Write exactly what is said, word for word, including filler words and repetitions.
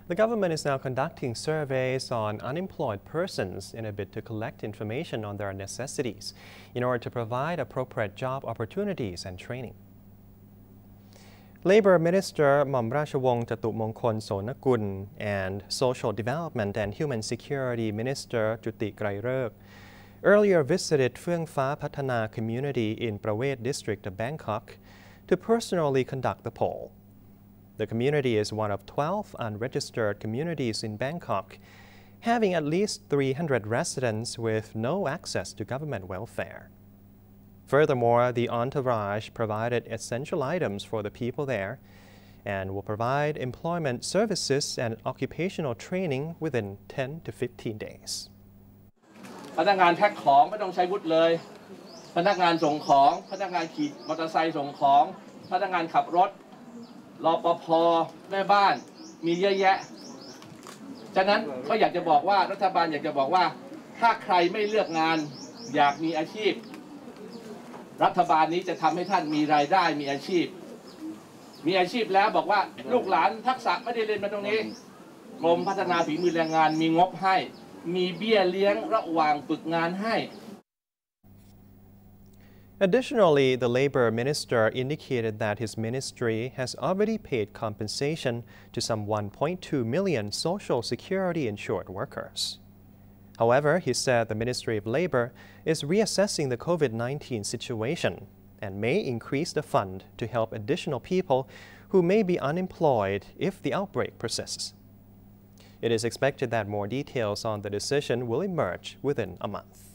The government is now conducting surveys on unemployed persons in a bid to collect information on their necessities in order to provide appropriate job opportunities and training. Labour Minister Hmom Rachawong Chatumonkhol Sonakul and Social Development and Human Security Minister Juti Grailerk earlier visited Phuong Pha Pathana community in Prawet district of Bangkok to personally conduct the poll. The community is one of twelve unregistered communities in Bangkok, having at least three hundred residents with no access to government welfare. Furthermore, the entourage provided essential items for the people there and will provide employment services and occupational training within ten to fifteen days. พนักงานแพ็คของไม่ต้องใช้วุฒิเลยพนักงานส่งของพนักงานขี่มอเตอร์ไซค์ส่งของพนักงานขับรถรปภ.แม่บ้านมีเยอะแยะฉะนั้นก็อยากจะบอกว่ารัฐบาลอยากจะบอกว่าถ้าใครไม่เลือกงานอยากมีอาชีพรัฐบาลนี้จะทำให้ท่านมีรายได้มีอาชีพมีอาชีพแล้วบอกว่าลูกหลานทักษะไม่ได้เรียนมาตรงนี้กรมพัฒนาฝีมือแรงงานมีงบให้มีเบี้ยเลี้ยงระหว่างฝึกงานให้ Additionally, the Labour Minister indicated that his ministry has already paid compensation to some one point two million Social Security insured workers. However, he said the Ministry of Labour is reassessing the COVID nineteen situation and may increase the fund to help additional people who may be unemployed if the outbreak persists. It is expected that more details on the decision will emerge within a month.